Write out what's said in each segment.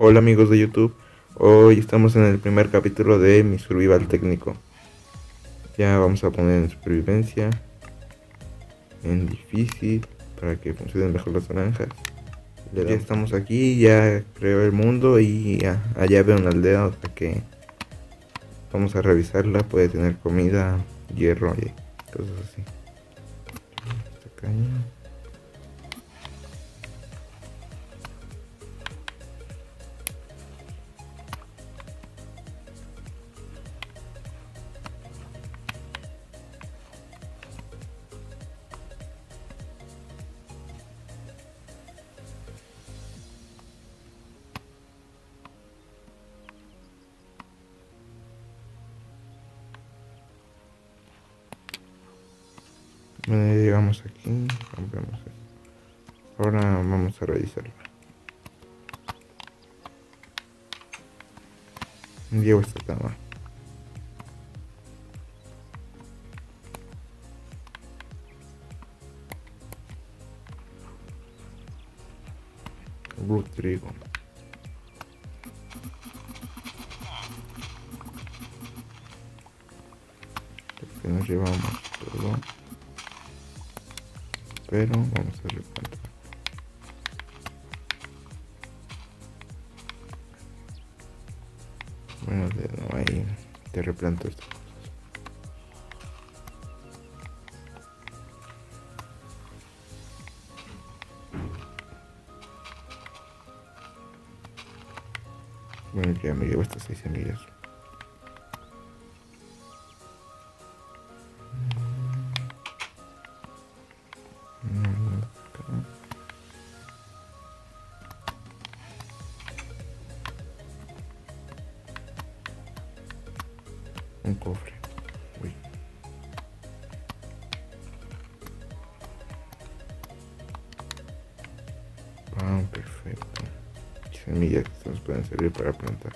Hola amigos de YouTube, hoy estamos en el primer capítulo de mi survival técnico. Ya vamos a poner en supervivencia, en difícil, para que funcionen mejor las naranjas. Ya estamos aquí, ya creo el mundo y allá veo una aldea, o sea que vamos a revisarla, puede tener comida, hierro y cosas así. Esta caña. Bueno, ya llegamos aquí, rompemos esto. Ahora vamos a revisarla. Llevo esta cama. Blue trigo. Que nos llevamos todo, pero vamos a replantar. Bueno, no, ahí te replanto esto. Bueno, ya me llevo estas 6 semillas. Un cofre. Uy. Ah, perfecto. Semillas que nos pueden servir para plantar.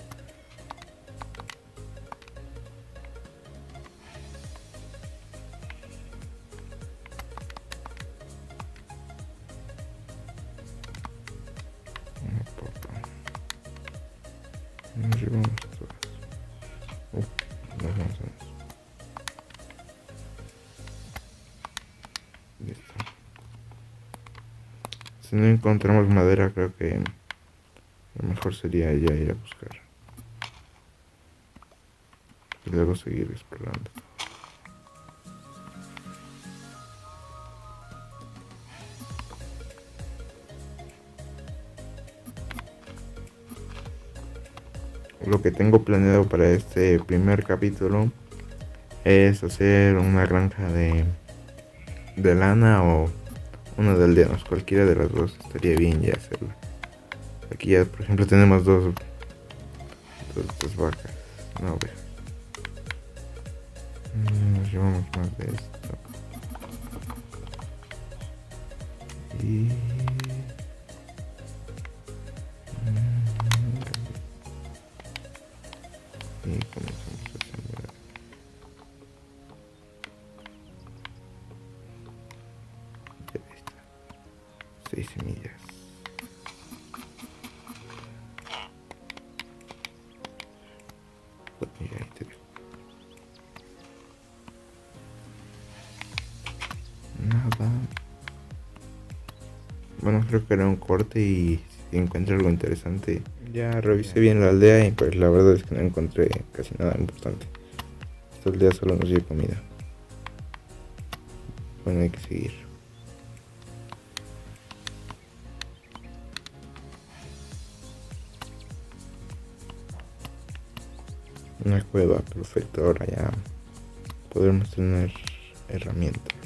Una papa. Nos llevamos todas. Las manzanas. Listo. Si no encontramos madera, creo que lo mejor sería ya ir a buscar. Y luego seguir explorando. Lo que tengo planeado para este primer capítulo es hacer una granja de lana o una de aldeanos. Cualquiera de las dos estaría bien ya hacerla. Aquí ya, por ejemplo, tenemos dos vacas, una oveja. Nos llevamos más de esto. Y comenzamos a sembrar. Ya está. 6 semillas. Y ahí te dejo. Nada. Bueno, creo que era un corte y si encuentro algo interesante. Ya revisé bien la aldea y pues la verdad es que no encontré casi nada importante. Esta aldea solo nos dio comida. Bueno, hay que seguir. Una cueva, perfecto. Ahora ya podremos tener herramientas.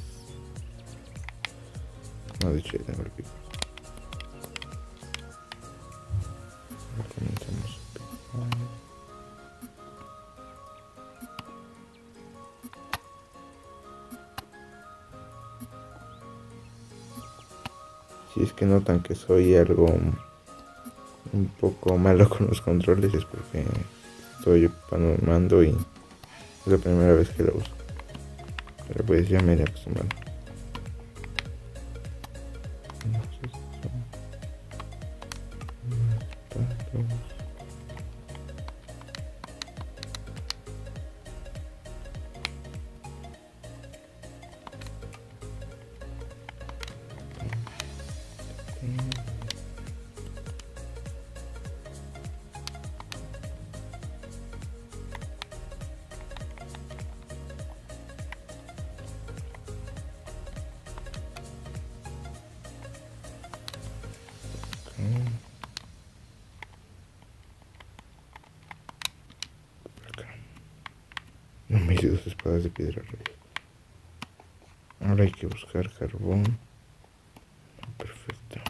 No, de hecho ya tengo el pico. Ahora comenzamos a picar. Si es que notan que soy algo un poco malo con los controles, es porque estoy ocupando el mando y es la primera vez que lo uso. Pero pues ya me iré acostumbrando. Patos. No me hice 2 espadas de piedra rey. Ahora hay que buscar carbón. Perfecto.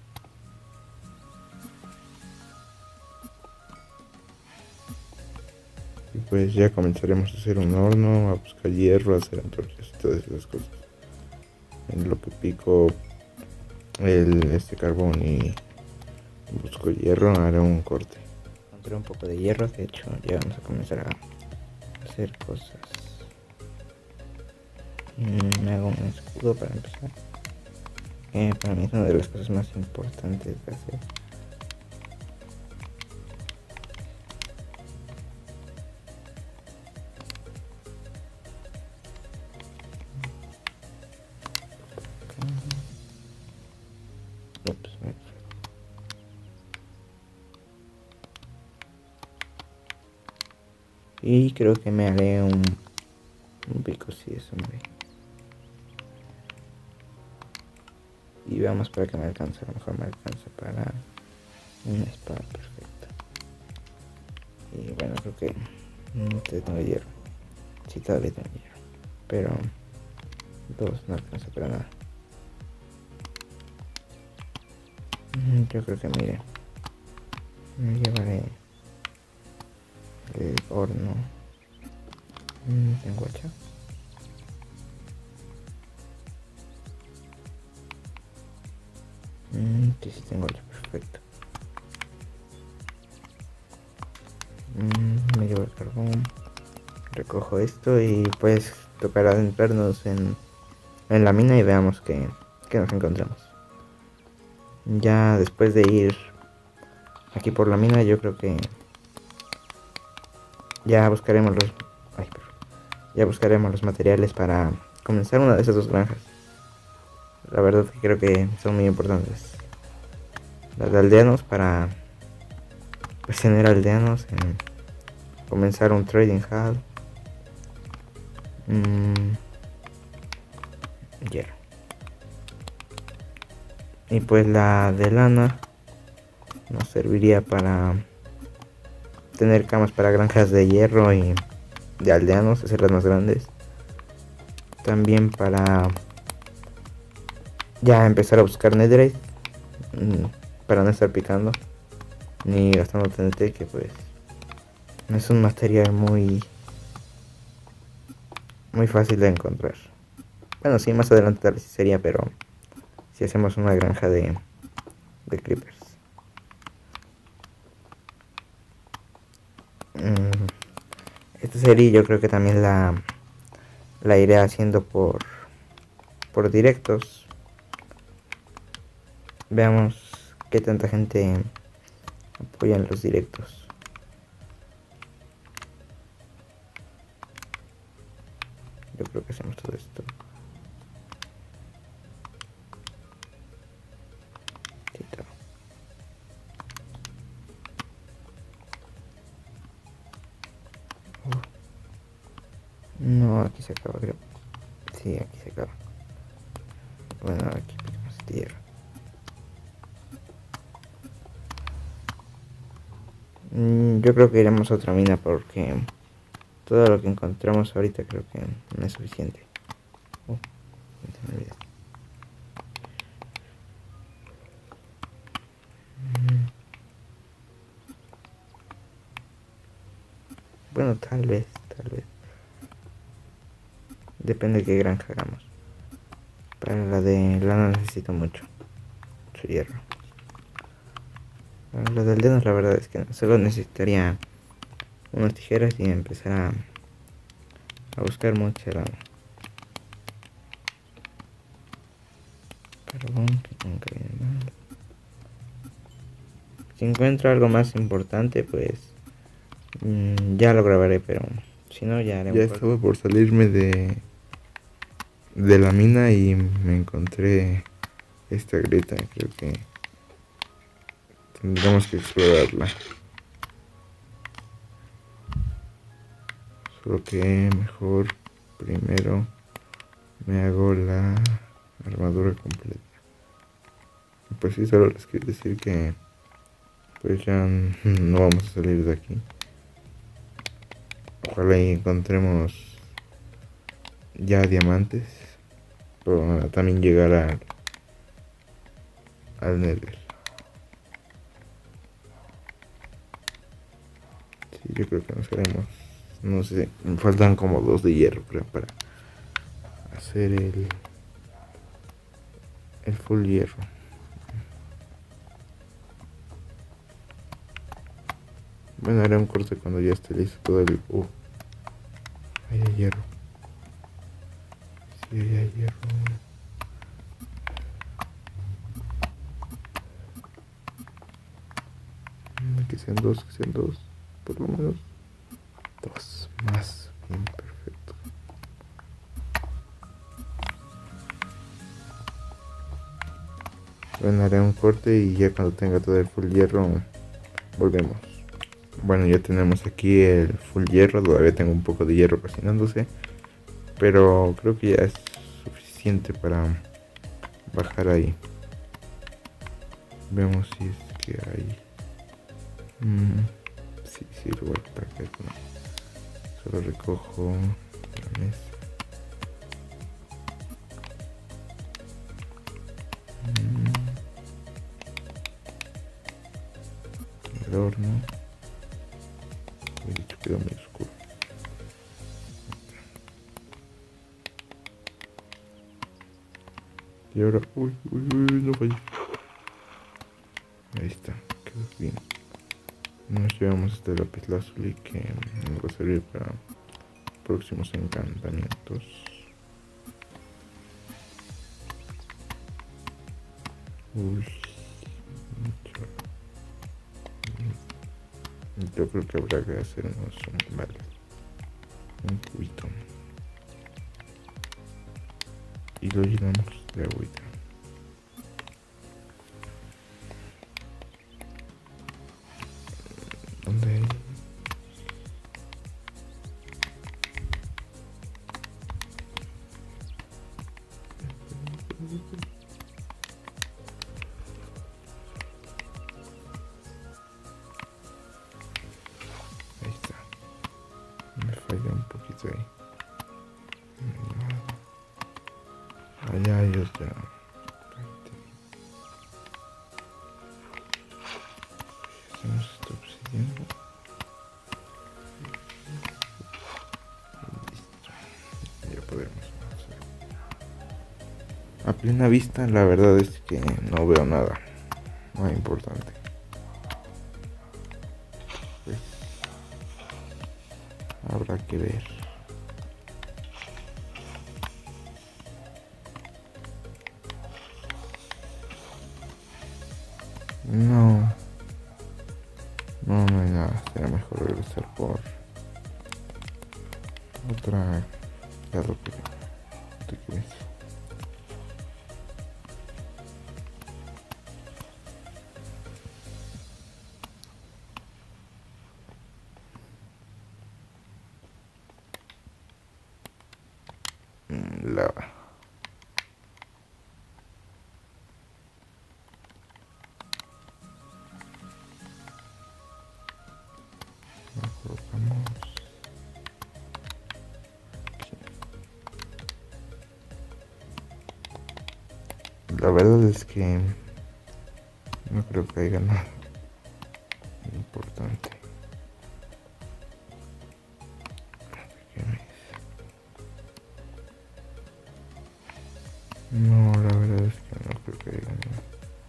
Y pues ya comenzaremos a hacer un horno, a buscar hierro, a hacer antorchas y todas esas cosas. En lo que pico este carbón y busco hierro, haré un corte. Encontré un poco de hierro, de hecho ya vamos a comenzar a hacer cosas. Me hago un escudo para empezar. Para mí es una de las cosas más importantes de hacer. Ups, y creo que me haré un pico, si eso me... Y veamos para que me alcance. A lo mejor me alcanza para una espada perfecta. Y bueno, creo que no tengo hierro. Sí, todavía tengo hierro. Pero 2 no alcanza para nada. Yo creo que mire, me llevaré el horno. Tengo hacha. Sí, tengo hacha, perfecto. Me llevo el carbón. Recojo esto y pues tocará adentrarnos en la mina y veamos qué nos encontramos. Ya después de ir aquí por la mina, yo creo que ya buscaremos los materiales para comenzar una de esas 2 granjas. La verdad que creo que son muy importantes las de aldeanos para pues, tener aldeanos, comenzar un trading hall. Hierro. Y pues la de lana nos serviría para tener camas para granjas de hierro y de aldeanos, hacerlas más grandes. También para ya empezar a buscar netherite, para no estar picando ni gastando TNT, que pues es un material muy fácil de encontrar. Bueno, sí, más adelante tal vez sí sería, pero si hacemos una granja de creepers. Esta serie yo creo que también la iré haciendo por directos. Veamos qué tanta gente apoya en los directos. Yo creo que hacemos todo esto. No, aquí se acaba, creo. Sí, aquí se acaba. Bueno, aquí picamos tierra. Yo creo que iremos a otra mina porque todo lo que encontramos ahorita creo que no es suficiente. Se me olvidó. Bueno, tal vez. Depende de qué granja hagamos. Para la de lana necesito mucho hierro. Para la del dedos la verdad es que no. Solo necesitaría unas tijeras y empezar a buscar mucha lana. Carbón, que nunca viene mal. Si encuentro algo más importante, pues ya lo grabaré, pero si no, ya haré. Ya estaba por salirme de la mina y me encontré esta grieta. Creo que tendremos que explorarla. Solo que mejor primero me hago la armadura completa. Pues sí, solo les quiero decir que pues ya no vamos a salir de aquí. Ojalá y encontremos ya diamantes. Pero también llegar al Nether. Sí, yo creo que nos haremos. No sé, me faltan como 2 de hierro, creo, para hacer el full hierro. Bueno, haré un corte cuando ya esté listo todo el... ahí hay hierro. Sí, ahí hay hierro. Que sean dos, por lo menos 2 más. Bien, perfecto. Bueno, haré un corte y ya cuando tenga todo el full hierro volvemos. Bueno, ya tenemos aquí el full hierro, todavía tengo un poco de hierro cocinándose, pero creo que ya es suficiente para bajar ahí. Vemos si es que hay... sí, lo voy a para acá. Solo recojo la mesa. El horno. De hecho quedó muy oscuro. Y ahora, no fallé. Ahí está, quedó bien. Nos llevamos este lapislázuli que nos va a servir para próximos encantamientos. Yo creo que habrá que hacernos un cubito y lo llenamos de agüita. ¿Dónde hay? Ahí está. Me falla un poquito ahí. Allá hay otra. Hacemos esta obsidiana. Listo. Ya podemos hacer. A plena vista, la verdad es que no veo nada muy importante. Pues habrá que ver. No hay nada. Será mejor regresar por otra lado que tú quieres. Lava. Lo colocamos aquí. La verdad es que no creo que haya nada importante. No, la verdad es que no creo que haya nada.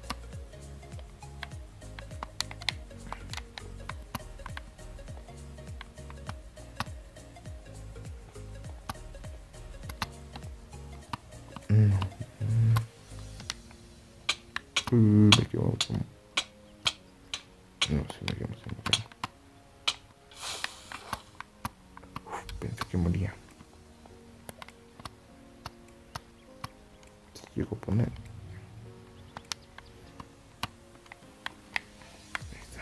Me quemo como... No, sí me quemo, pensé que moría. Si llego a poner. Ahí está.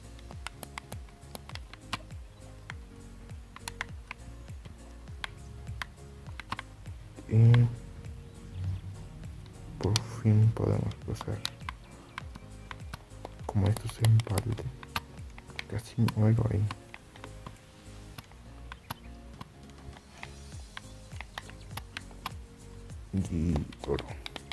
Y por fin podemos pasar. Como esto se empalde, casi muero ahí. y oro.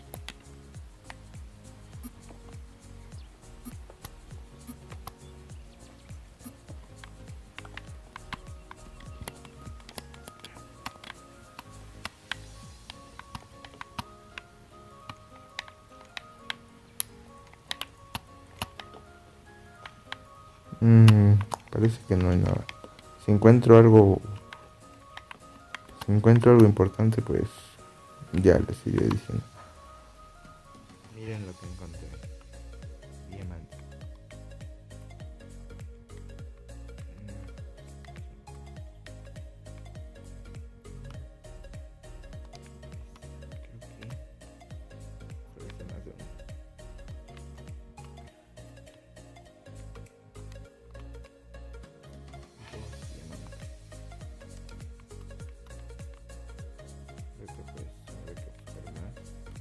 Parece que no hay nada. Si encuentro algo importante, pues ya les iré diciendo. Miren lo que encontré. Diamante. Creo que parece más de uno. Creo que pues habrá que buscar más.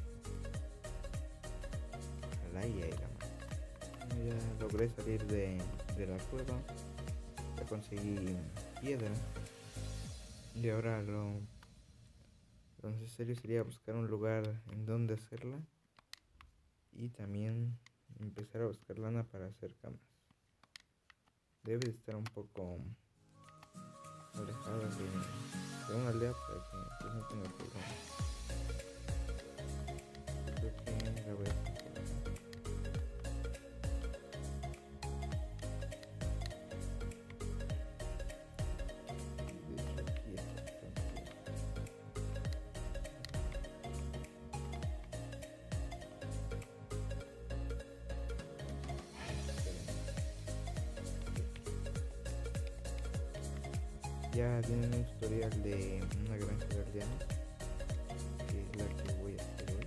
Ojalá y haya más. Ya logré salir de la cueva. Ya conseguí piedra. Y ahora lo necesario sería buscar un lugar en donde hacerla. Y también empezar a buscar lana para hacer camas. Debe de estar un poco alejada de una aldea para que pues, no tenga problemas. Creo que la voy a hacer. De hecho aquí está bastante bien. Ya tienen un tutorial de una granja de aldeanos, que es la que voy a hacer hoy.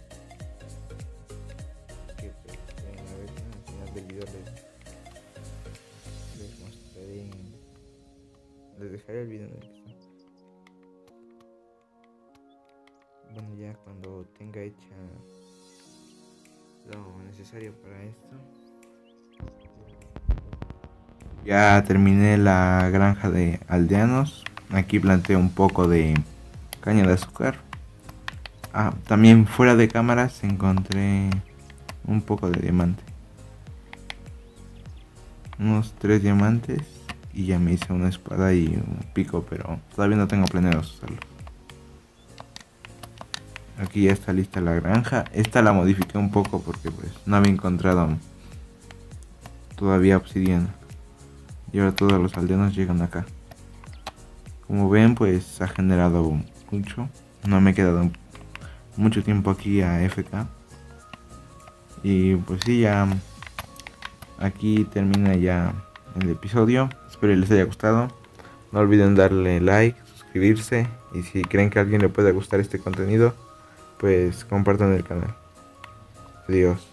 Que pues a ver, al final del video les mostraré, les dejaré el video en el que está. Bueno, ya cuando tenga hecha lo necesario para esto, ya terminé la granja de aldeanos. Aquí planté un poco de caña de azúcar. También fuera de cámaras encontré un poco de diamante. Unos 3 diamantes. Y ya me hice una espada y un pico, pero todavía no tengo planeado usarlo. Aquí ya está lista la granja. Esta la modifiqué un poco porque pues no había encontrado todavía obsidiana. Y ahora todos los aldeanos llegan acá. Como ven, pues ha generado mucho. No me he quedado mucho tiempo aquí a FK. Y pues sí, ya aquí termina ya el episodio. Espero les haya gustado. No olviden darle like, suscribirse. Y si creen que a alguien le puede gustar este contenido, pues compartan el canal. Adiós.